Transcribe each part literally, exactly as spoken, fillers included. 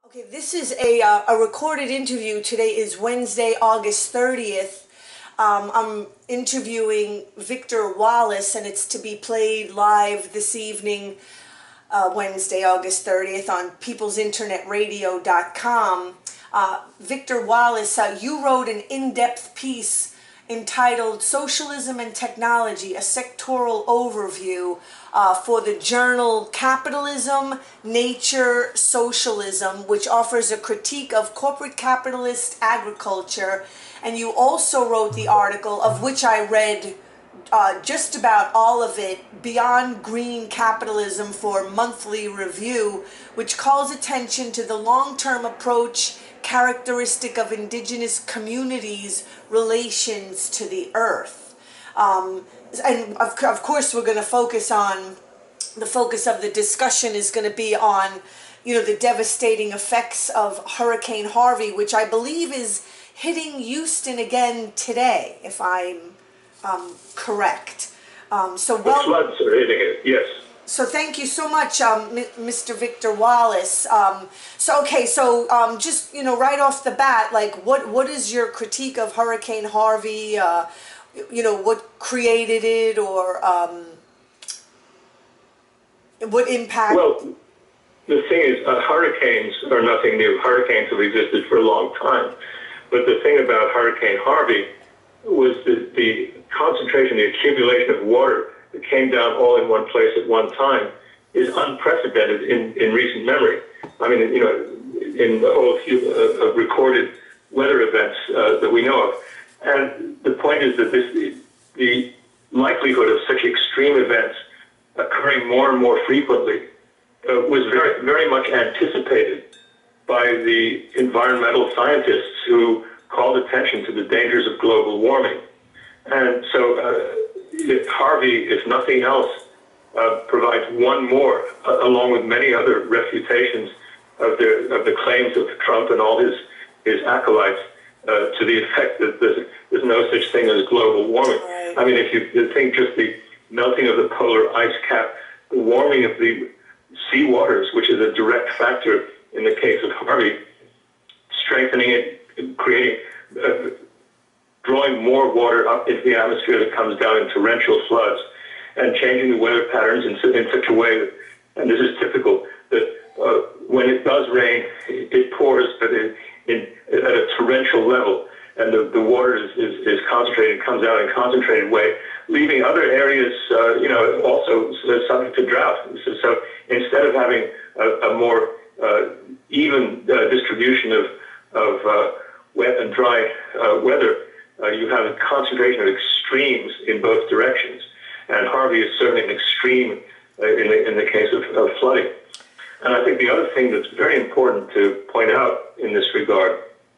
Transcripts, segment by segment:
Okay, this is a, uh, a recorded interview. Today is Wednesday, August thirtieth. Um, I'm interviewing Victor Wallis, and it's to be played live this evening, uh, Wednesday, August thirtieth, on peoples internet radio dot com. Uh, Victor Wallis, uh, you wrote an in-depth piece entitled Socialism and Technology, a Sectoral Overview, uh, for the journal Capitalism, Nature, Socialism, which offers a critique of corporate capitalist agriculture. And you also wrote the article, of which I read uh, just about all of it, Beyond Green Capitalism, for Monthly Review, which calls attention to the long-term approach characteristic of indigenous communities' relations to the earth. Um, and of, of course we're going to focus on, the focus of the discussion is going to be on, you know, the devastating effects of Hurricane Harvey, which I believe is hitting Houston again today, if I'm um, correct. Um, so well, the floods are hitting it, yes. So thank you so much, um, Mister Victor Wallis. Um, so okay, so um, just you know, right off the bat, like, what what is your critique of Hurricane Harvey? Uh, you know, what created it, or um, what impact? Well, the thing is, uh, hurricanes are nothing new. Hurricanes have existed for a long time, but the thing about Hurricane Harvey was the, the concentration, the accumulation of water that came down all in one place at one time is unprecedented in, in recent memory. I mean, you know, in all of uh, uh, recorded weather events uh, that we know of. And the point is that this, the likelihood of such extreme events occurring more and more frequently uh, was very, very much anticipated by the environmental scientists who called attention to the dangers of global warming. And so, uh, If Harvey, if nothing else, uh, provides one more, uh, along with many other refutations of the of the claims of Trump and all his his acolytes, uh, to the effect that there's, there's no such thing as global warming. Right. I mean, if you, you think just the melting of the polar ice cap, the warming of the seawaters, which is a direct factor in the case of Harvey, strengthening it, creating. Uh, drawing more water up into the atmosphere that comes down in torrential floods, and changing the weather patterns in, in such a way that, and this is typical, that uh, when it does rain, it, it pours, but in, in, at a torrential level, and the, the water is, is, is concentrated, comes out in a concentrated way, leaving other areas, uh, you know, also subject to drought. So, so instead of having a, a more uh, even uh, distribution of, of uh, wet and dry uh, weather, Uh, you have a concentration of extremes in both directions, and Harvey is certainly an extreme uh, in the in the case of, of flooding. And I think the other thing that's very important to point out in this regard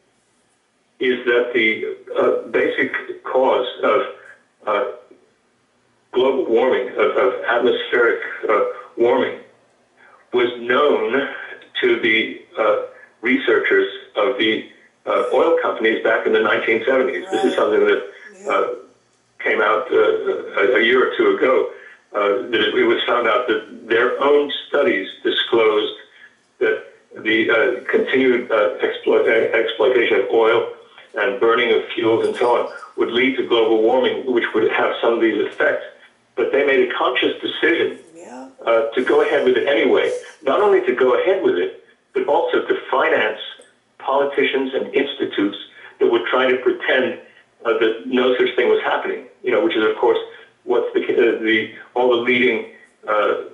is that the uh, basic cause of uh, global warming, of, of atmospheric uh, warming, was known to the uh, researchers of the Uh, oil companies back in the nineteen seventies. Right. This is something that uh, came out uh, a, a year or two ago. Uh, that it, it was found out that their own studies disclosed that the uh, continued uh, explo exploitation of oil and burning of fuels and so on would lead to global warming, which would have some of these effects. But they made a conscious decision yeah. uh, to go ahead with it anyway. Not only to go ahead with it, but also to finance politicians and institutes that would try to pretend uh, that no such thing was happening, you know, which is, of course, what's the, uh, the all the leading uh,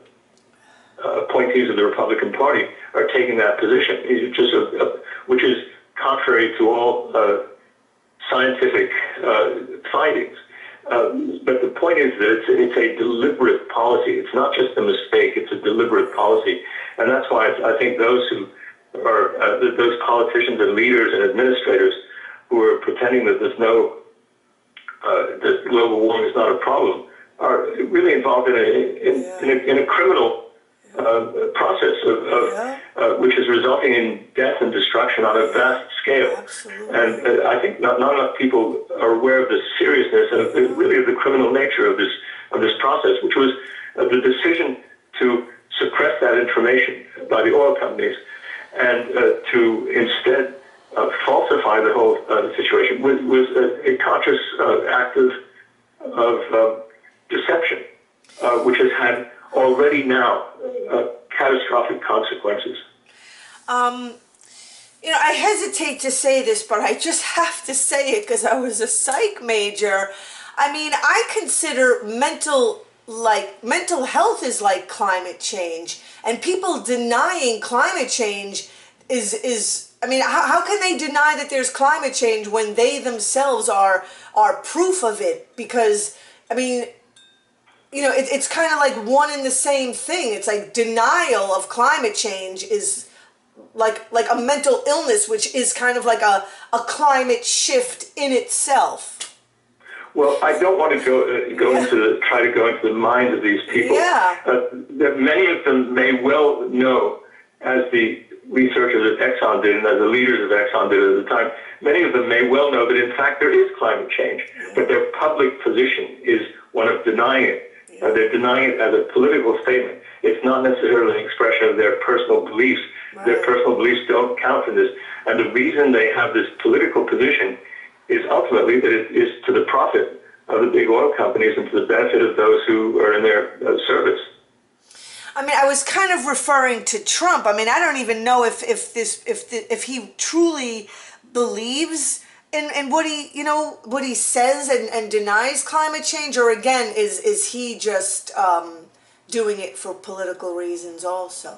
uh, appointees of the Republican Party are taking that position, it's just a, a, which is contrary to all uh, scientific uh, findings. Uh, but the point is that it's, it's a deliberate policy. It's not just a mistake, it's a deliberate policy. And that's why I think those who or uh, those politicians and leaders and administrators who are pretending that there's no, uh, that global warming is not a problem, are really involved in a, in, yeah. in a, in a criminal uh, process of, of yeah. uh, which is resulting in death and destruction on a vast scale. Absolutely. And uh, I think not, not enough people are aware of the seriousness and of the, really of the criminal nature of this of this process, which was uh, the decision to suppress that information by the oil companies and uh, to instead uh, falsify the whole uh, situation was, was a, a conscious uh, act of, of uh, deception, uh, which has had already now uh, catastrophic consequences. Um, you know, I hesitate to say this, but I just have to say it because I was a psych major. I mean, I consider mental, like, mental health is like climate change, and people denying climate change is, is I mean, how, how can they deny that there's climate change when they themselves are, are proof of it? Because, I mean, you know, it, it's kind of like one and the same thing. It's like denial of climate change is like like a mental illness, which is kind of like a, a climate shift in itself. Well, I don't want to go uh, go yeah. into the, try to go into the minds of these people. Yeah. Uh, that many of them may well know, as the researchers at Exxon did and as the leaders of Exxon did at the time, many of them may well know that in fact there is climate change, yeah. but their public position is one of denying it. Uh, they're denying it as a political statement. It's not necessarily an expression of their personal beliefs. Right. Their personal beliefs don't count in this. And the reason they have this political position is ultimately that it is to the profit of the big oil companies and to the benefit of those who are in their uh, service. I mean, I was kind of referring to Trump. I mean, I don't even know if, if this if the, if he truly believes in, in what he you know what he says and, and denies climate change, or again is is he just um, doing it for political reasons also?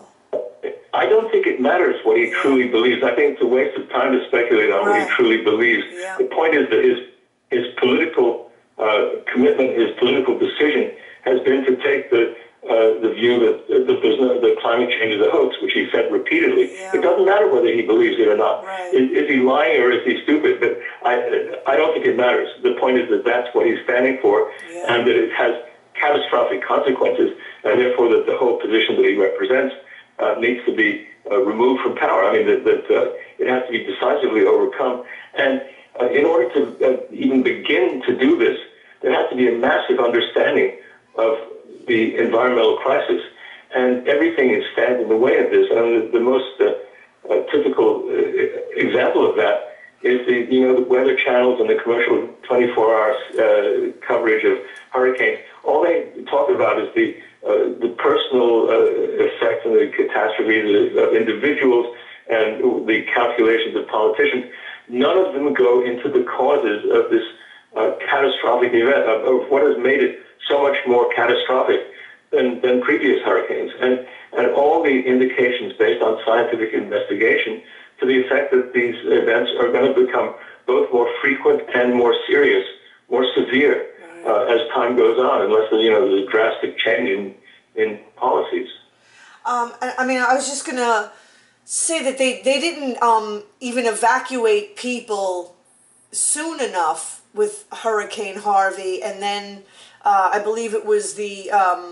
I don't think it matters what he truly believes. I think it's a waste of time to speculate on right. what he truly believes. Yeah. The point is that his his political uh, commitment, his political decision, has been to take the uh, the view that the business, that climate change is a hoax, which he said repeatedly. Yeah. It doesn't matter whether he believes it or not. Right. Is, is he lying or is he stupid? But I I don't think it matters. The point is that that's what he's standing for, yeah. and that it has catastrophic consequences, and therefore that the whole position that he represents Uh, needs to be uh, removed from power. I mean, that, that uh, it has to be decisively overcome. And uh, in order to uh, even begin to do this, there has to be a massive understanding of the environmental crisis. And everything is standing in the way of this. And the, the most uh, uh, typical uh, example of that is the, you know, the weather channels and the commercial twenty-four hour uh, coverage of hurricanes. All they talk about is the Uh, the personal uh, effects and the catastrophes of individuals and the calculations of politicians. None of them go into the causes of this uh, catastrophic event, of, of what has made it so much more catastrophic than, than previous hurricanes. And, and all the indications based on scientific investigation to the effect that these events are going to become both more frequent and more serious, more severe. Uh, as time goes on, unless you know there's a drastic change in in policies. Um, I, I mean, I was just gonna say that they they didn't um, even evacuate people soon enough with Hurricane Harvey, and then uh, I believe it was the um,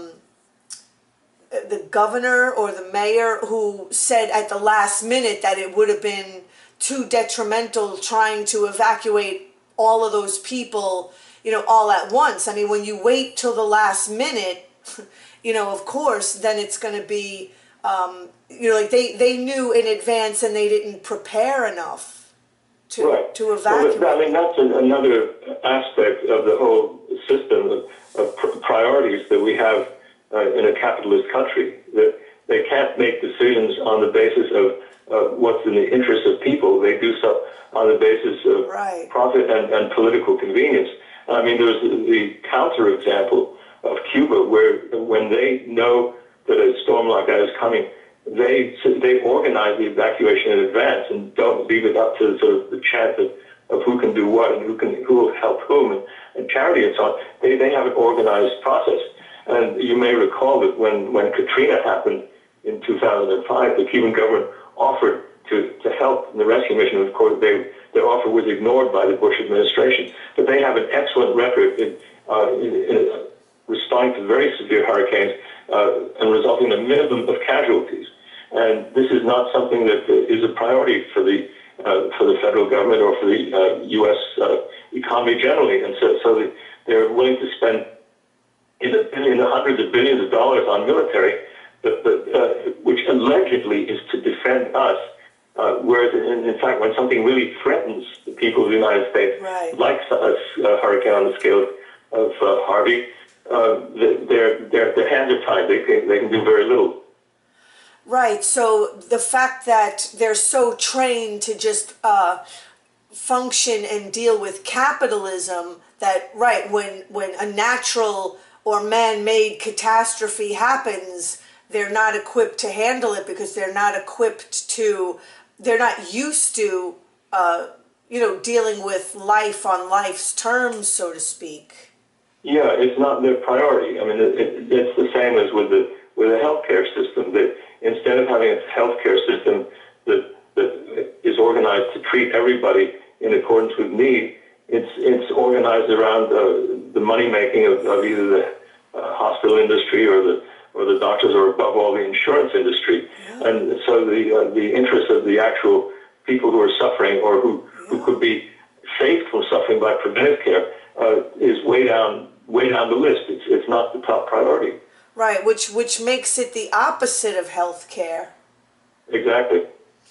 the governor or the mayor who said at the last minute that it would have been too detrimental trying to evacuate all of those people, you know, all at once. I mean, when you wait till the last minute, you know, of course, then it's going to be, um, you know, like they, they knew in advance and they didn't prepare enough to right. to evacuate. Well, I mean, that's an, another aspect of the whole system of, of pr- priorities that we have uh, in a capitalist country. That they can't make decisions on the basis of uh, what's in the interest of people. They do so on the basis of right. profit and, and political convenience. I mean, there's the counter example of Cuba, where when they know that a storm like that is coming, they they organize the evacuation in advance and don't leave it up to sort of the chance of, of who can do what and who can who will help whom and, and charity and so on. They they have an organized process. And you may recall that when, when Katrina happened in two thousand five, the Cuban government offered to, to help in the rescue mission. Of course, they, their offer was ignored by the Bush administration. But they have an excellent record in, uh, in, in responding to very severe hurricanes uh, and resulting in a minimum of casualties. And this is not something that is a priority for the uh, for the federal government or for the uh, U S uh, economy generally. And so, so they're willing to spend in the, in the hundreds of billions of dollars on military, but, but, uh, which allegedly is to defend us, uh, whereas in, in fact when something really threatens the people of the United States, right. like a, a hurricane on the scale of uh, Harvey, uh, their, their, their hands are tied. They can, they can do very little. Right, so the fact that they're so trained to just uh, function and deal with capitalism that, right, when, when a natural or man-made catastrophe happens, they're not equipped to handle it because they're not equipped to, they're not used to, uh, you know, dealing with life on life's terms, so to speak. Yeah, it's not their priority. I mean, it, it, it's the same as with the with the healthcare system. That instead of having a healthcare system that that is organized to treat everybody in accordance with need, it's it's organized around uh, the money making of, of either the uh, hospital industry or the or the doctors, or above all the insurance industry. Yeah. And so the uh, the interests of the actual people who are suffering or who, yeah. who could be saved from suffering by preventive care uh, is way down way down the list. It's it's not the top priority. Right, which which makes it the opposite of health care. Exactly.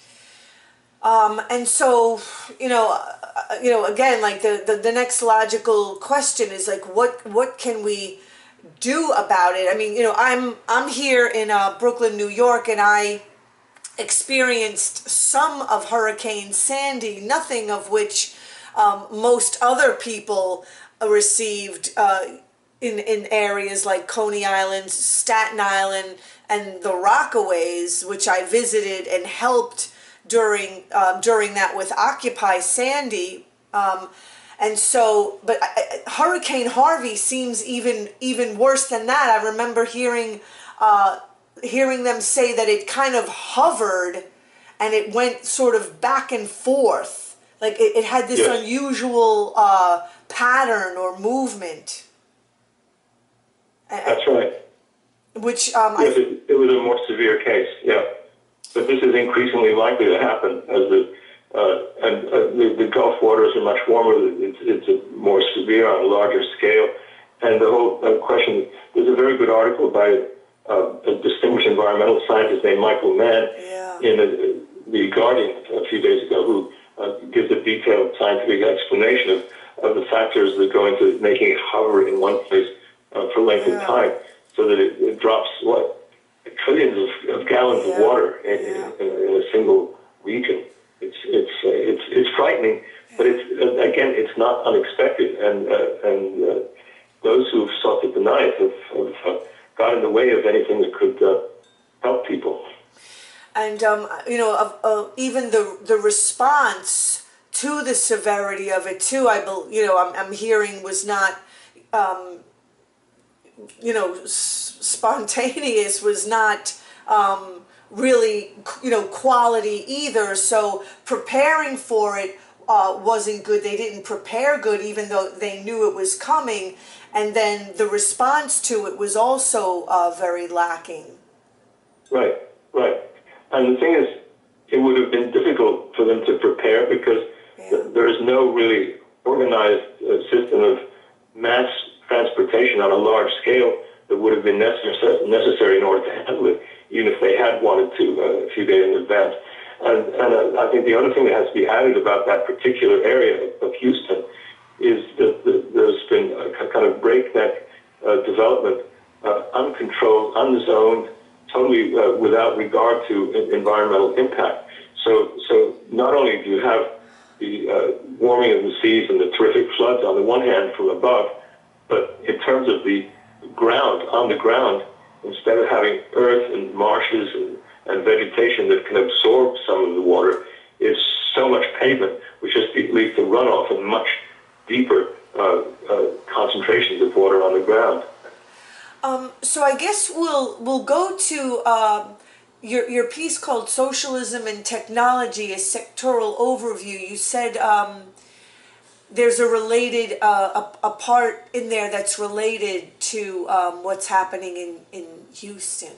Um, and so, you know, uh, you know, again, like the, the, the next logical question is like, what what can we do about it? I mean, you know, I'm I'm here in uh, Brooklyn, New York, and I experienced some of Hurricane Sandy, nothing of which um, most other people received. Uh, In, in areas like Coney Island, Staten Island, and the Rockaways, which I visited and helped during um, during that with Occupy Sandy, um, and so, but I, Hurricane Harvey seems even even worse than that. I remember hearing uh, hearing them say that it kind of hovered, and it went sort of back and forth, like it, it had this yes. unusual uh, pattern or movement. That's right. Which um, yes, I, it, it was a more severe case, yeah. But this is increasingly likely to happen as the uh, and uh, the, the Gulf waters are much warmer. It's, it's a more severe on a larger scale, and the whole uh, question. There's a very good article by uh, a distinguished environmental scientist named Michael Mann yeah. in the, the Guardian a few days ago, who uh, gives a detailed scientific explanation of, of the factors that go into making it hover in one place Uh, for length yeah. of time, so that it, it drops what trillions of, of gallons yeah. of water in, yeah. in, in a single region. It's it's uh, it's it's frightening, yeah. but it's uh, again it's not unexpected, and uh, and uh, those who've sought to deny it have, have uh, got in the way of anything that could uh, help people. And um, you know, uh, uh, even the the response to the severity of it too, I bel you know, I'm I'm hearing was not. Um, you know, spontaneous, was not um, really, you know, quality either. So preparing for it uh, wasn't good. They didn't prepare good, even though they knew it was coming. And then the response to it was also uh, very lacking. Right, right. And the thing is, it would have been difficult for them to prepare because yeah. th there is no really organized uh, system of mass transportation on a large scale that would have been necessary, necessary in order to handle it, even if they had wanted to uh, a few days in advance. And, and uh, I think the other thing that has to be added about that particular area of, of Houston is that the, there's been a kind of breakneck uh, development, uh, uncontrolled, unzoned, totally uh, without regard to environmental impact. So, so not only do you have the uh, warming of the seas and the terrific floods on the one hand from above, but in terms of the ground, on the ground, instead of having earth and marshes and, and vegetation that can absorb some of the water, it's so much pavement, which just leads to runoff and much deeper uh, uh, concentrations of water on the ground. Um, so I guess we'll we'll go to um, your your piece called "Socialism and Technology: A Sectoral Overview." You said. Um, There's a related, uh, a, a part in there that's related to um, what's happening in, in Houston.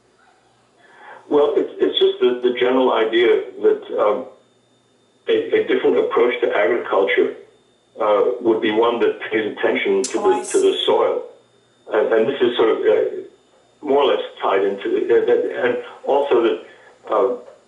Well, it's, it's just the, the general idea that um, a, a different approach to agriculture uh, would be one that pays attention to, oh, the, to the soil. And, and this is sort of, uh, more or less tied into it. And also that uh,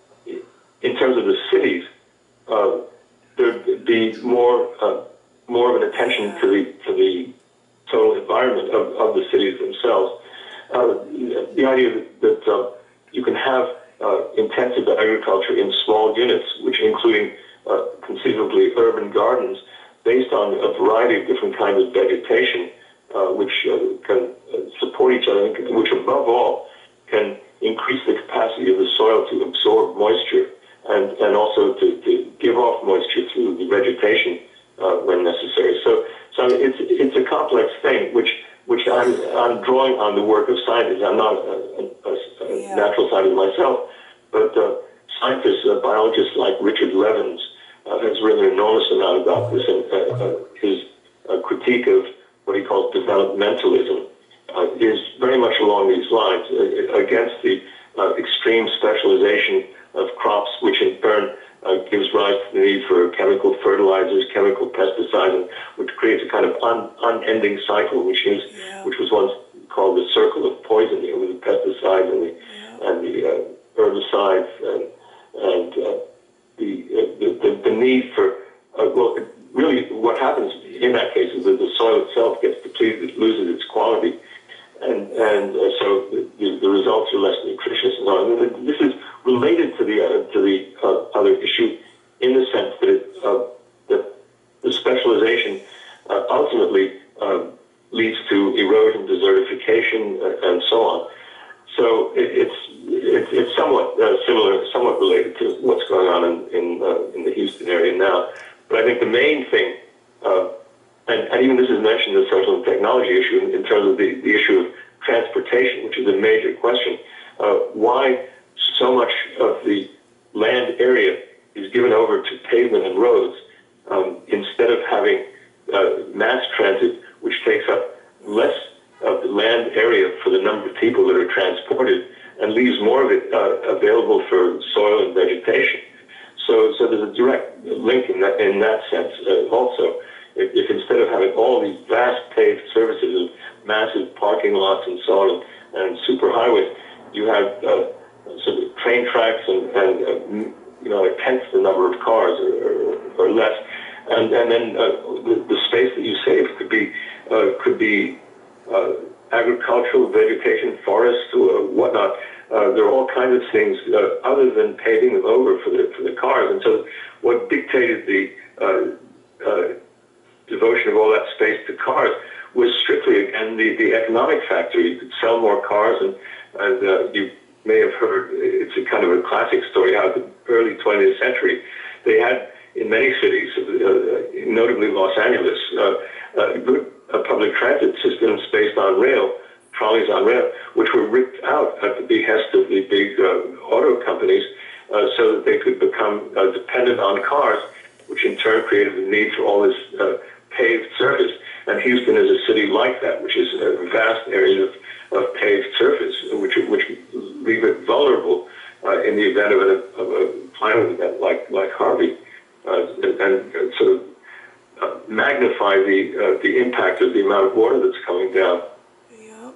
in terms of the cities, uh, there'd be more uh, more of an attention to the to the total environment of, of the cities themselves. Uh, the idea that, that uh, you can have uh, intensive agriculture in small units, which including uh, conceivably urban gardens, based on a variety of different kinds of vegetation, uh, which uh, can support each other, which above all can increase the capacity of the soil to absorb moisture and, and also to, to give off moisture through the vegetation uh, when necessary. So, so it's it's a complex thing, which which I'm I'm drawing on the work of scientists. I'm not a, a, a yeah. natural scientist myself, but uh, scientists, uh, biologists like Richard Levins uh, has written an enormous amount about this, and uh, uh, his uh, critique of what he calls developmentalism uh, is very much along these lines, uh, against the uh, extreme specialization of crops, which in turn uh, gives rise to the need for chemical fertilizers, chemical pesticides, and which creates a kind of un unending cycle, which is yeah. which was once called the circle of poisoning, with the pesticides and the yeah. and the uh, herbicides and and uh, the, uh, the the the need for uh, well, really what happens in that case is that the soil itself gets depleted, it loses its quality, and and uh, so the, the results are less nutritious and so on. And this is related to the uh, to the uh, other issue in the sense that it, uh, that the specialization uh, ultimately uh, leads to erosion, desertification, uh, and so on. So it, it's it, it's somewhat uh, similar, somewhat related to what's going on in in, uh, in the Houston area now. But I think the main thing, uh, and, and even this is mentioned in the social and technology issue in, in terms of the, the issue of transportation, which is a major question. Uh, why so much of the land area is given over to pavement and roads um, instead of having uh, mass transit, which takes up less of the land area for the number of people that are transported and leaves more of it uh, available for soil and vegetation. So, so there's a direct link in that in that sense. Uh, also, if, if instead of having all these vast paved surfaces of massive parking lots and so on, and, and superhighways, you have uh, sort of train tracks and, and uh, you know, a tenth the number of cars or, or, or less, and and then uh, the, the space that you save could be uh, could be uh, agricultural, vegetation, forests, or whatnot. Uh, there are all kinds of things uh, other than paving them over for the for the cars, and so what dictated the uh, uh, devotion of all that space to cars was strictly again the, the economic factor. You could sell more cars, and and uh, you may have heard, it's a kind of a classic story how the early twentieth century they had in many cities, uh, notably Los Angeles, uh, a good uh, public transit systems based on rail, trolleys on rail, which were ripped out at the behest of the big uh, auto companies uh, so that they could become uh, dependent on cars, which in turn created the need for all this uh, paved surface. And Houston is a city like that, which is a vast area of, of paved surface, which which leave it vulnerable uh, in the event of a, of a climate event like like Harvey, uh, and, and sort of uh, magnify the uh, the impact of the amount of water that's coming down. Yeah.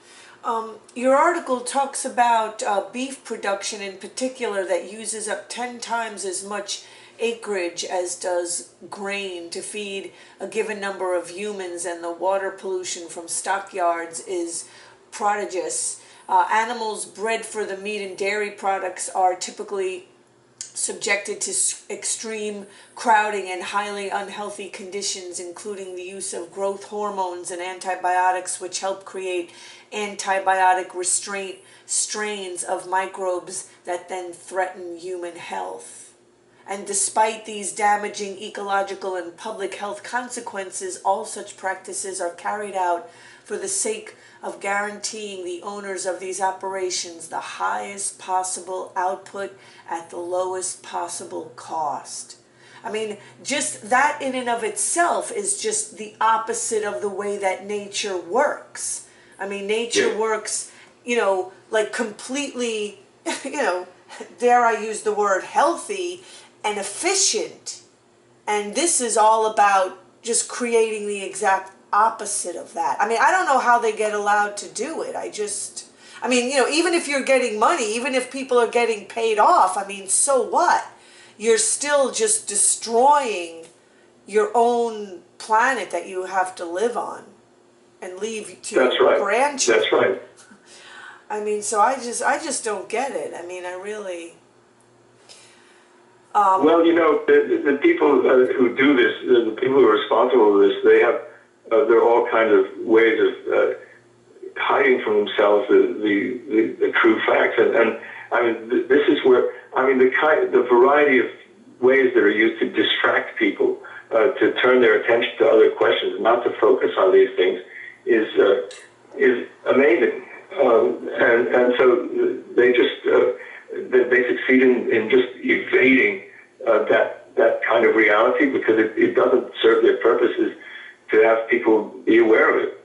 Um, your article talks about uh, beef production in particular that uses up ten times as much acreage as does grain to feed a given number of humans, and the water pollution from stockyards is prodigious. Uh, animals bred for the meat and dairy products are typically subjected to extreme crowding and highly unhealthy conditions, including the use of growth hormones and antibiotics, which help create antibiotic restraint strains of microbes that then threaten human health. And despite these damaging ecological and public health consequences, all such practices are carried out for the sake of guaranteeing the owners of these operations the highest possible output at the lowest possible cost. I mean, just that in and of itself is just the opposite of the way that nature works. I mean, nature Yeah. works, you know, like completely, you know, dare I use the word healthy and efficient. And this is all about just creating the exact opposite of that. I mean, I don't know how they get allowed to do it. I just, I mean, you know, even if you're getting money, even if people are getting paid off, I mean, so what? You're still just destroying your own planet that you have to live on and leave to That's your right. grandchildren. That's right. I mean, so I just, I just don't get it. I mean, I really. Um, well, you know, the, the people uh, who do this, the, the people who are responsible for this, they have, uh, there are all kinds of ways of uh, hiding from themselves the, the, the, the true facts. And, and I mean, th- this is where, I mean, the kind, the variety of ways that are used to distract people, uh, to turn their attention to other questions, not to focus on these things, is uh, is amazing. Um, and and so they just uh, they, they succeed in, in just evading uh, that that kind of reality because it, it doesn't serve their purposes to have people be aware of it.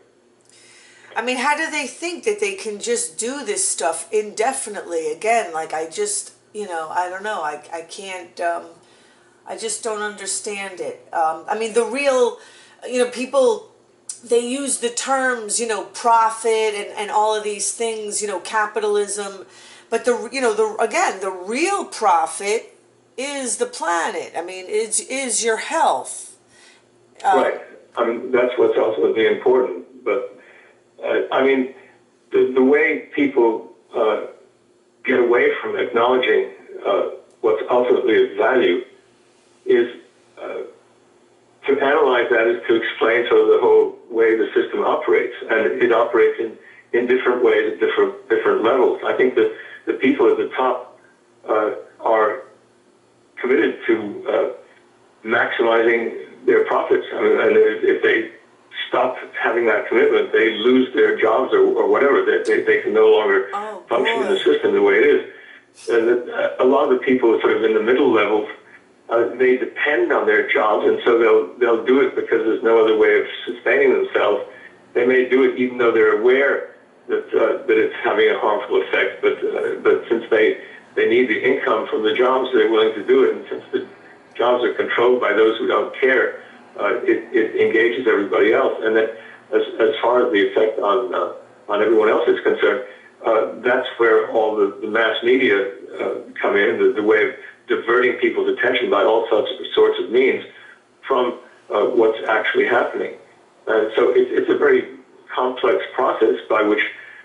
I mean, how do they think that they can just do this stuff indefinitely? Again, like I just, you know, I don't know. I I can't. Um, I just don't understand it. Um, I mean, the real, you know, people, they use the terms, you know, profit and, and all of these things, you know, capitalism. But the, you know, the again, the real profit is the planet. I mean, it's is your health. Um, right. I mean, that's what's ultimately important. But uh, I mean, the the way people uh, get away from acknowledging uh, what's ultimately of value is uh, to analyze that is to explain sort of the whole way the system operates, and it operates in, in different ways at different different levels. I think that the people at the top uh, are committed to uh, maximizing their profits, I mean, and if, if they stop having that commitment, they lose their jobs or, or whatever. They, they they can no longer oh, function boy. in the system the way it is. And a lot of the people sort of in the middle levels. Uh, they depend on their jobs, and so they'll they'll do it because there's no other way of sustaining themselves. They may do it even though they're aware that uh, that it's having a harmful effect. But uh, but since they they need the income from the jobs, they're willing to do it. And since the jobs are controlled by those who don't care, uh, it, it engages everybody else. And that as as far as the effect on uh, on everyone else is concerned, uh, that's where all the, the mass media uh, come in, the, the way of diverting people's attention by all sorts of sorts of means from uh, what's actually happening. And so it, it's a very complex process by which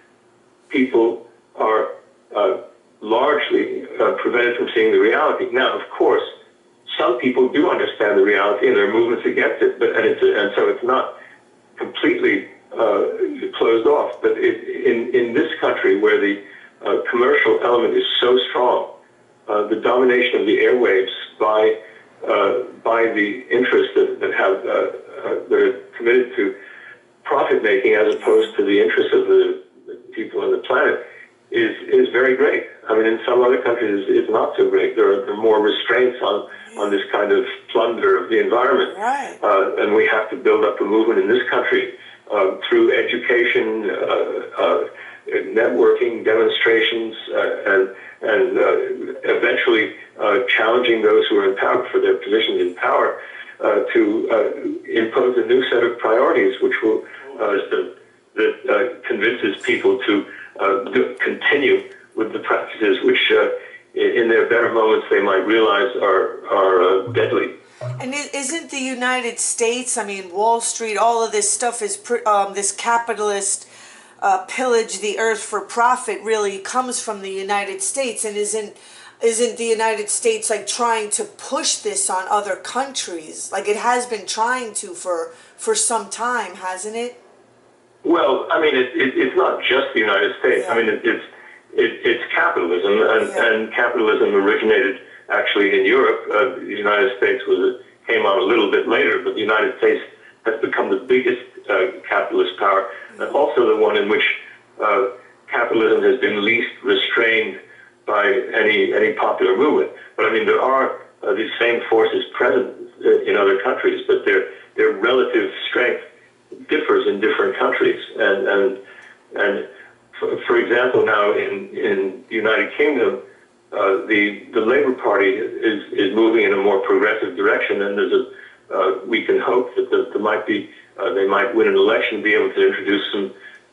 people are uh, largely uh, prevented from seeing the reality. Now, of course, some people do understand the reality and there are movements against it, but and, it's, and so it's not completely uh, closed off. But it, in, in this country where the uh, commercial element is so strong, Uh, the domination of the airwaves by uh, by the interests that, that have uh, uh, that are committed to profit making as opposed to the interests of the, the people on the planet is is very great. I mean, in some other countries, it's, it's not so great. There are, there are more restraints on on this kind of plunder of the environment, Right. uh, and we have to build up a movement in this country uh, through education, uh, uh, networking, demonstrations, uh, and and uh, eventually uh, challenging those who are in power for their positions in power uh, to uh, impose a new set of priorities, which will uh, that uh, convinces people to uh, do, continue with the practices which, uh, in their better moments, they might realize are are uh, deadly. And isn't the United States? I mean, Wall Street, all of this stuff is um, this capitalist. Uh, pillage the earth for profit really comes from the United States, and isn't isn't the United States like trying to push this on other countries? Like it has been trying to for for some time, hasn't it? Well, I mean, it, it, it's not just the United States. Yeah. I mean, it, it's it, it's capitalism, and, Yeah. and capitalism originated actually in Europe. Uh, the United States was came on a little bit later, but the United States has become the biggest uh, capitalist power. And also the one in which uh, capitalism has been least restrained by any any popular movement. But I mean, there are uh, these same forces present in other countries, but their their relative strength differs in different countries. And and and for, for example, now in in the United Kingdom, uh, the the Labour Party is is moving in a more progressive direction, and there's a uh, we can hope that the, there might be. Uh, they might win an election and be able to introduce some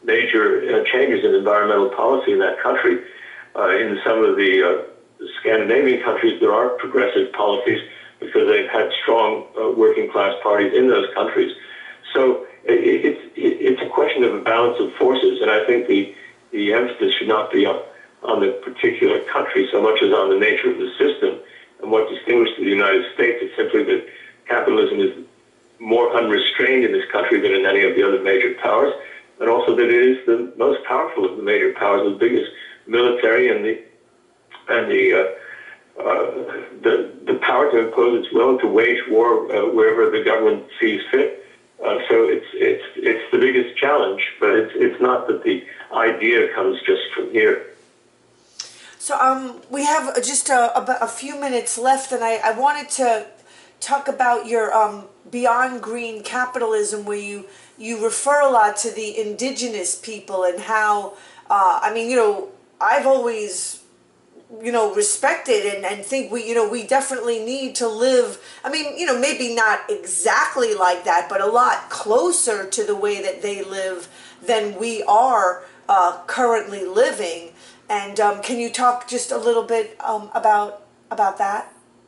major uh, changes in environmental policy in that country. Uh, in some of the uh, Scandinavian countries, there are progressive policies because they've had strong uh, working class parties in those countries. So it, it's it, it's a question of a balance of forces, and I think the the emphasis should not be on, on the particular country so much as on the nature of the system. And what distinguishes the United States is simply that capitalism is more unrestrained in this country than in any of the other major powers, and also that it is the most powerful of the major powers, the biggest military and the and the uh, uh, the the power to impose its will, to wage war uh, wherever the government sees fit. Uh, so it's it's it's the biggest challenge, but it's it's not that the idea comes just from here. So um, we have just a, about a few minutes left, and I, I wanted to talk about your um, Beyond Green Capitalism, where you you refer a lot to the indigenous people and how uh, I mean, you know, I've always, you know, respected and, and think we, you know, we definitely need to live, I mean, you know, maybe not exactly like that, but a lot closer to the way that they live than we are uh, currently living. And um, can you talk just a little bit um, about about that?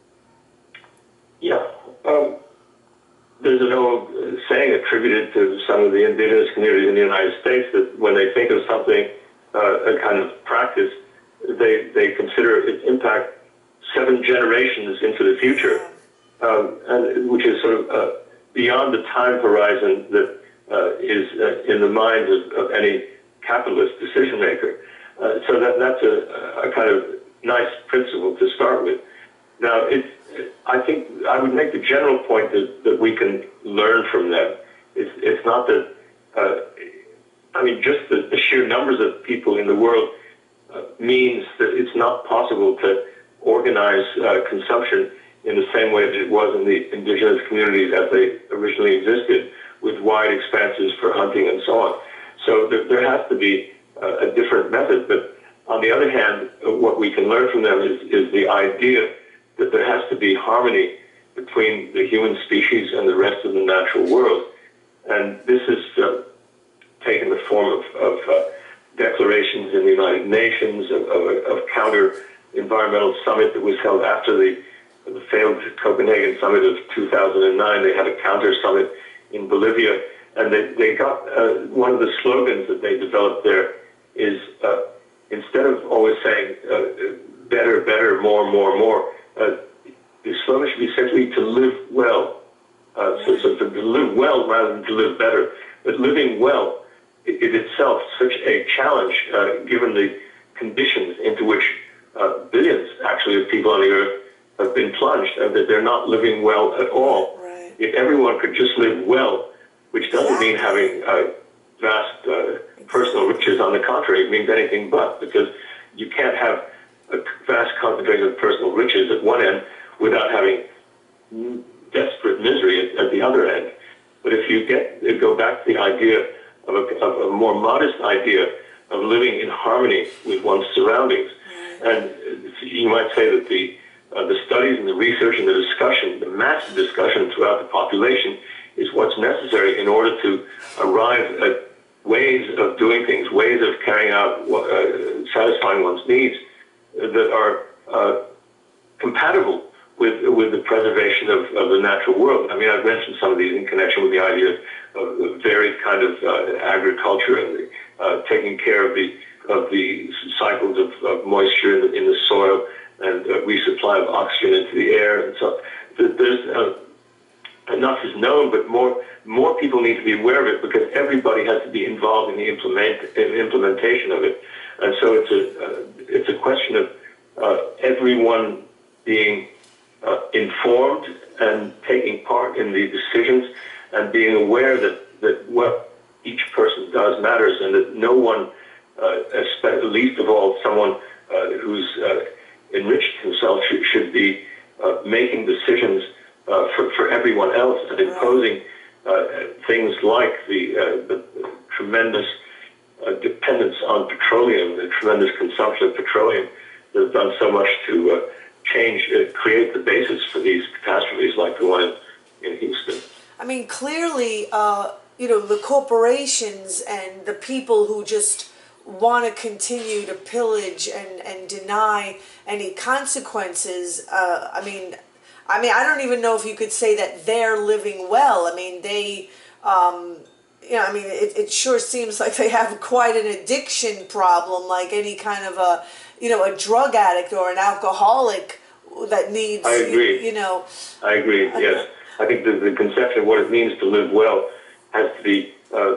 Yeah. Um, there's an old saying attributed to some of the indigenous communities in the United States that when they think of something, uh, a kind of practice, they, they consider its impact seven generations into the future, um, and, which is sort of uh, beyond the time horizon that uh, is uh, in the minds of, of any capitalist decision maker. Uh, so that, that's a, a kind of nice principle to start with. Now, it, I think I would make the general point that, that we can learn from them. It's, it's not that, uh, I mean, just the, the sheer numbers of people in the world uh, means that it's not possible to organize uh, consumption in the same way that it was in the indigenous communities as they originally existed, with wide expanses for hunting and so on. So there, there has to be uh, a different method. But on the other hand, uh, what we can learn from them is, is the idea that there has to be harmony between the human species and the rest of the natural world. And this has uh, taken the form of, of uh, declarations in the United Nations, of, of a of counter-environmental summit that was held after the, the failed Copenhagen summit of two thousand nine. They had a counter-summit in Bolivia, and they, they got, uh, one of the slogans that they developed there is, uh, instead of always saying, uh, better, better, more, more, more, Uh, the slogan should be simply to live well. Uh, so, so to live well rather than to live better. But living well is itself such a challenge, uh, given the conditions into which uh, billions, actually, of people on the earth have been plunged, and that they're not living well at all. Right. If everyone could just live well, which doesn't Exactly. mean having uh, vast uh, personal riches, on the contrary, it means anything but, because you can't have a vast concentration of personal riches at one end without having desperate misery at, at the other end. But if you get go back to the idea of a, of a more modest idea of living in harmony with one's surroundings, and you might say that the uh, the studies and the research and the discussion, the massive discussion throughout the population, is what's necessary in order to arrive at ways of doing things, ways of carrying out, uh, satisfying one's needs that are uh, compatible with with the preservation of, of the natural world. I mean, I've mentioned some of these in connection with the idea of varied kind of uh, agriculture and the, uh, taking care of the of the cycles of, of moisture in the, in the soil and uh, resupply of oxygen into the air. And so there's uh, enough is known, but more more people need to be aware of it, because everybody has to be involved in the implement in implementation of it. And so it's a uh, it's a question of uh, everyone being uh, informed and taking part in the decisions, and being aware that, that what each person does matters, and that no one, uh, especially, least of all someone uh, who's uh, enriched himself, should, should be uh, making decisions uh, for, for everyone else, and imposing uh, things like the, uh, the tremendous Uh, dependence on petroleum, the tremendous consumption of petroleum that has done so much to uh, change, uh, create the basis for these catastrophes like the one in, in Houston. I mean, clearly, uh, you know, the corporations and and the people who just want to continue to pillage and, and deny any consequences, uh, I mean, I mean, I don't even know if you could say that they're living well. I mean, they, um, you know, I mean, it, it sure seems like they have quite an addiction problem, like any kind of a, you know, a drug addict or an alcoholic that needs, I agree. You, you know. I agree, yes. I think the, the conception of what it means to live well has to be, uh,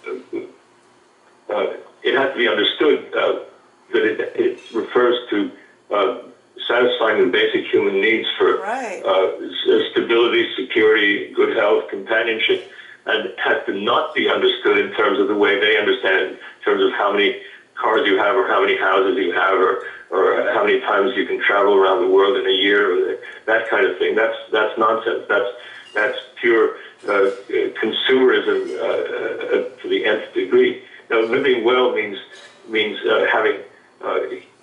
uh, it has to be understood uh, that it, it refers to uh, satisfying the basic human needs for right. uh, stability, security, good health, companionship, and it has to not be understood in terms of the way they understand it, in terms of how many cars you have or how many houses you have or, or how many times you can travel around the world in a year, or that kind of thing. That's, that's nonsense. That's, that's pure uh, consumerism uh, uh, to the nth degree. Now, living well means, means uh, having uh,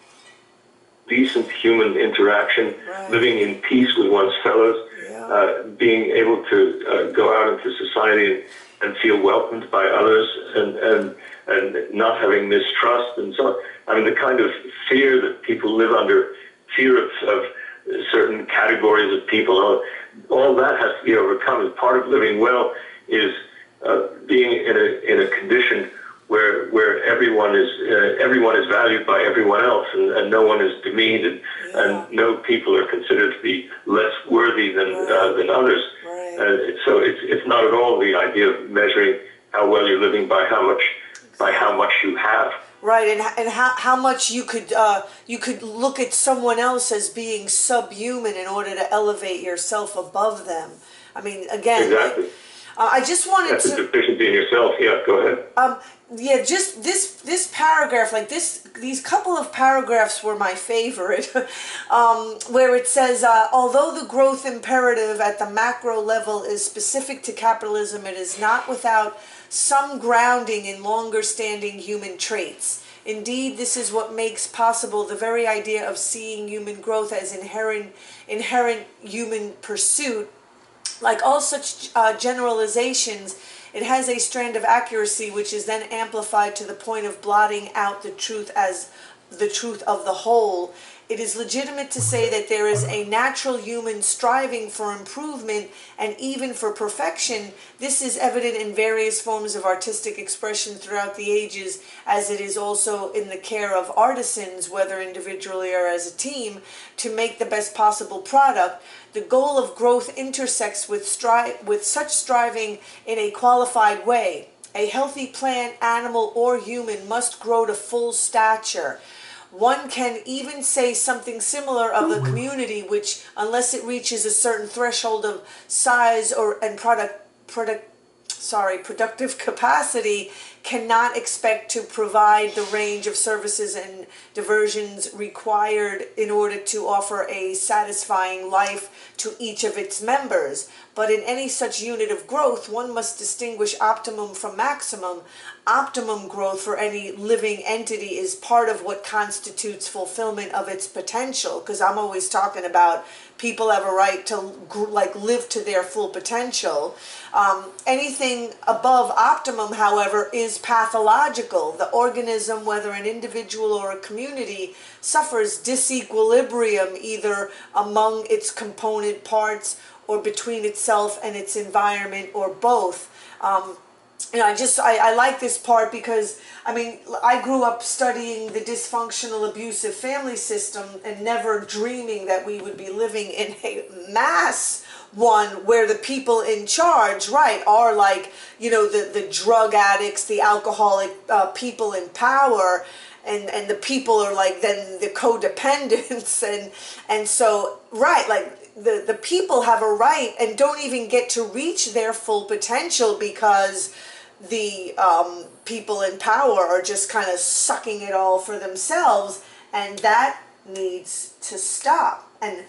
decent human interaction, right. living in peace with one's fellows, yeah. uh, being able to uh, go out into society and, and feel welcomed by others, and, and and not having mistrust and so on. I mean, the kind of fear that people live under, fear of, of certain categories of people, all, all that has to be overcome. And part of living well is uh, being in a in a condition where where everyone is uh, everyone is valued by everyone else, and, and no one is demeaned, and, yeah. and no people are considered to be less worthy than right. uh, than others. Right. Uh, so it's it's not at all the idea of measuring how well you're living by how much by how much you have. Right, and and how how much you could uh, you could look at someone else as being subhuman in order to elevate yourself above them. I mean, again, exactly. Like, uh, I just wanted That's to. That's a deficiency in yourself. Yeah, go ahead. Um, yeah, just this this paragraph, like this, these couple of paragraphs were my favorite, um, where it says, uh, although the growth imperative at the macro level is specific to capitalism, it is not without some grounding in longer-standing human traits. Indeed, this is what makes possible the very idea of seeing human growth as inherent, inherent human pursuit. Like all such uh, generalizations, it has a strand of accuracy which is then amplified to the point of blotting out the truth as the truth of the whole. It is legitimate to say that there is a natural human striving for improvement and even for perfection. This is evident in various forms of artistic expression throughout the ages, as it is also in the care of artisans, whether individually or as a team, to make the best possible product. The goal of growth intersects with, stri- with such striving in a qualified way. A healthy plant, animal, or human must grow to full stature. One can even say something similar of the community, which, unless it reaches a certain threshold of size or and product product sorry productive capacity, cannot expect to provide the range of services and diversions required in order to offer a satisfying life to each of its members. But in any such unit of growth, one must distinguish optimum from maximum. Optimum growth for any living entity is part of what constitutes fulfillment of its potential, because I'm always talking about people have a right to like live to their full potential. Um, anything above optimum, however, is pathological. The organism, whether an individual or a community, suffers disequilibrium either among its component parts or between itself and its environment, or both. Um, you know, I just, I, I like this part because, I mean, I grew up studying the dysfunctional, abusive family system and never dreaming that we would be living in a mass one where the people in charge, right, are like, you know, the, the drug addicts, the alcoholic uh, people in power, and, and the people are like then the codependents, and, and so, right, like, The, the people have a right and don't even get to reach their full potential because the um, people in power are just kind of sucking it all for themselves, and that needs to stop. And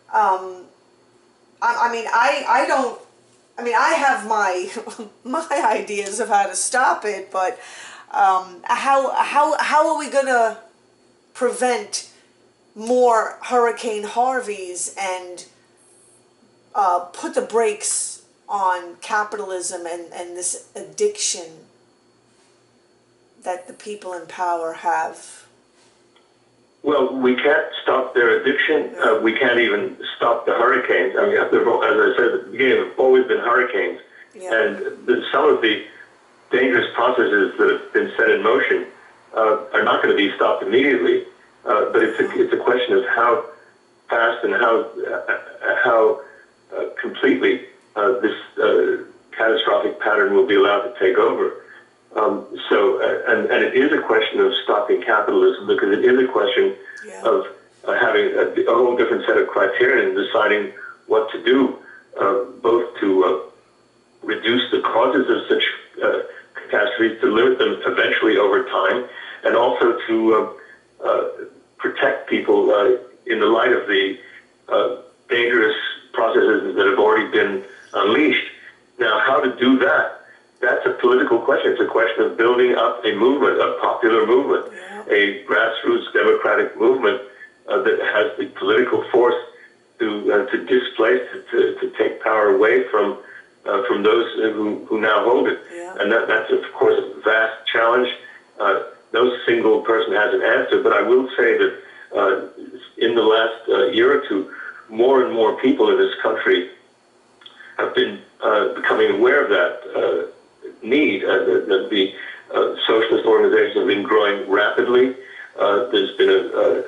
um, I, I mean, I, I don't, I mean, I have my my ideas of how to stop it, but um, how how how are we gonna prevent more Hurricane Harveys and Uh, put the brakes on capitalism and, and this addiction? that the people in power have? Well, we can't stop their addiction. Uh, we can't even stop the hurricanes. I mean, there, as I said at the beginning, there have always been hurricanes. Yeah. And the, some of the dangerous processes that have been set in motion uh, are not going to be stopped immediately. Uh, but it's a, it's a question of how fast and how, uh, how uh, completely uh, this uh, catastrophic pattern will be allowed to take over. Um, so, uh, and, and it is a question of stopping capitalism, because it is a question yeah. of uh, having a, a whole different set of criteria and deciding what to do, uh, both to uh, reduce the causes of such uh, catastrophes, to limit them eventually over time, and also to uh, uh, protect people uh, in the light of the uh, dangerous processes that have already been unleashed. Now, how to do that? That's a political question. It's a question of building up a movement, a popular movement, yeah. a grassroots democratic movement uh, that has the political force to uh, to displace, to, to take power away from uh, from those who, who now hold it. Yeah. And that, that's, of course, a vast challenge. Uh, no single person has an answer, but I will say that uh, in the last uh, year or two, more and more people in this country have been uh, becoming aware of that uh, need. Uh, that the uh, socialist organizations have been growing rapidly. Uh, there's been a, uh,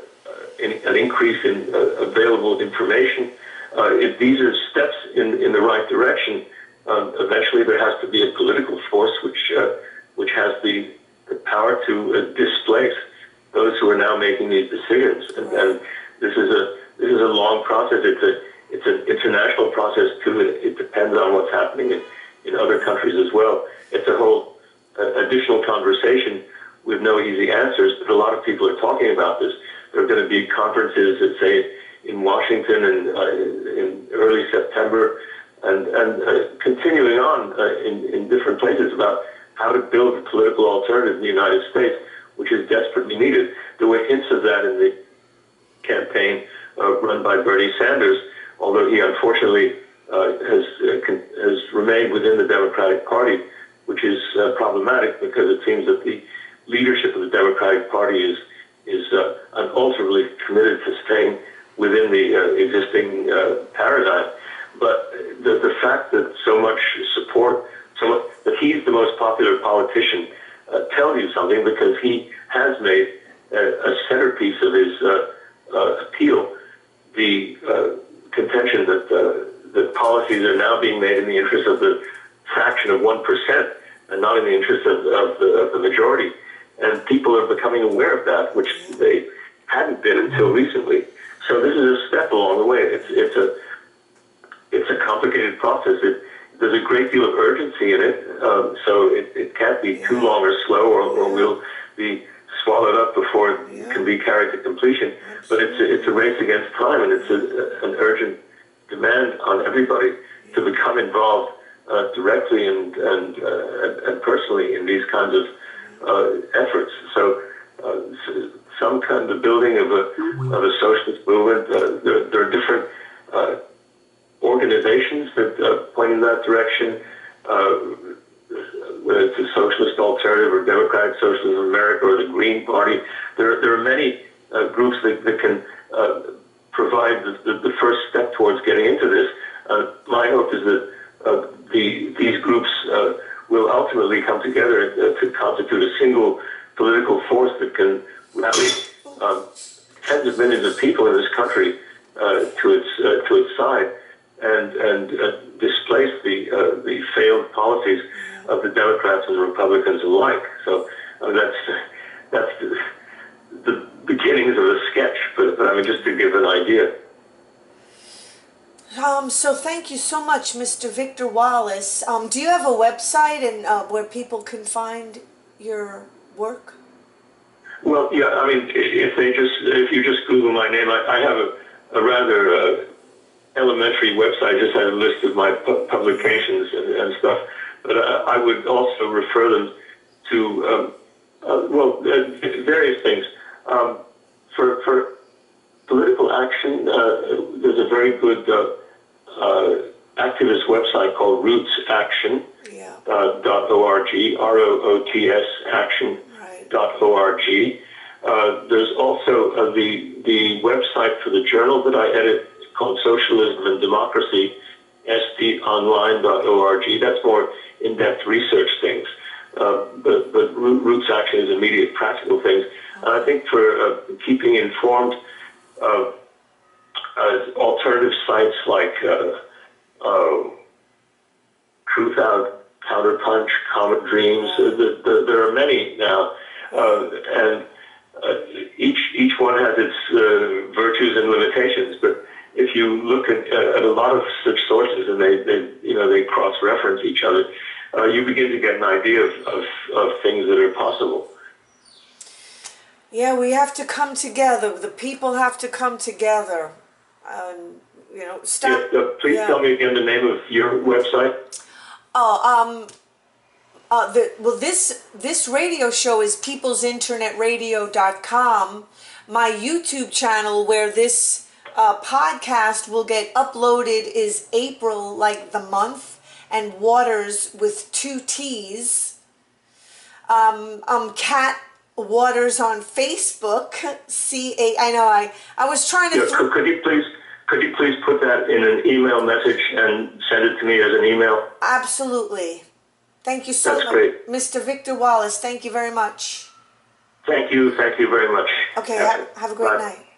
an increase in uh, available information. Uh, if these are steps in, in the right direction, um, eventually there has to be a political force which uh, which has the, the power to uh, displace those who are now making these decisions. And, and this is a this is a long process. It's a it's an international process too. It, it depends on what's happening in, in other countries as well. It's a whole uh, additional conversation with no easy answers, but a lot of people are talking about this. There are going to be conferences that say in Washington and uh, in early September, and and uh, continuing on uh, in in different places about how to build a political alternative in the United States, which is desperately needed. There were hints of that in the campaign uh, run by Bernie Sanders, although he unfortunately uh, has uh, con- has remained within the Democratic Party, which is uh, problematic because it seems that the leadership of the Democratic Party is is uh, unalterably committed to staying within the uh, existing uh, paradigm. But the the fact that so much support, so much, that he's the most popular politician, uh, tells you something, because he has made uh, a centerpiece of his uh, uh, appeal the uh, contention that uh, that policies are now being made in the interest of the fraction of one percent and not in the interest of, of, the, of the majority. And people are becoming aware of that, which they hadn't been until recently. So this is a step along the way. It's it's a it's a complicated process. It, there's a great deal of urgency in it, um, so it, it can't be too long or slow, or, or we'll be swallowed up before it can be carried to completion. But it's a, it's a race against time, and it's a, an urgent demand on everybody to become involved uh, directly and and, uh, and and personally in these kinds of uh, efforts. So, uh, some kind of building of a of a socialist movement. Uh, there, there are different uh, organizations that uh, point in that direction. Uh, whether it's a socialist alternative or Democratic Socialism in America or the Green Party, there there are many uh, groups that, that can uh, provide the, the, the first step towards getting into this. Uh, my hope is that uh, the these groups uh, will ultimately come together uh, to constitute a single political force that can rally um, tens of millions of people in this country uh, to its uh, to its side, and and uh, displace the uh, the failed policies of the Democrats and Republicans alike. So uh, that's that's the, the beginnings of a sketch, but, but I mean, just to give an idea. Um, so thank you so much, Mister Victor Wallis. Um, do you have a website and uh, where people can find your work? Well, yeah, I mean, if they just if you just Google my name, I, I have a, a rather uh, elementary website. I just have a list of my pu- publications and, and stuff. But uh, I would also refer them to um, uh, well uh, various things. Um, for for political action, uh, there's a very good uh, uh, activist website called Roots Action. Yeah. Uh, dot org, R O O T S Action dot org. Uh, there's also uh, the, the website for the journal that I edit called Socialism and Democracy, s d online dot org. That's more in-depth research things. Uh, but, but Roots Action is immediate practical things. And I think for uh, keeping informed, uh, uh, alternative sites like uh, uh, Truth Out, Counterpunch, Comet Dreams, uh, the, the, there are many now. Uh, and uh, each, each one has its uh, virtues and limitations. But if you look at, at a lot of such sources and they, they you know, they cross-reference each other, Uh, you begin to get an idea of, of, of things that are possible. Yeah, we have to come together. The people have to come together. Um, you know, stop. Yes, uh, please yeah. tell me again the name of your website. Oh, um, uh, the well, this this radio show is peoples internet radio dot com. My YouTube channel, where this uh, podcast will get uploaded, is April, like the month. And Waters with two T's. Um, um, Cat Waters on Facebook. C A. I know. I I was trying to. Yeah, could, could you please could you please put that in an email message and send it to me as an email? Absolutely. Thank you so That's much, great. Mister Victor Wallis. Thank you very much. Thank you. Thank you very much. Okay. Have, Have, have a great bye. night.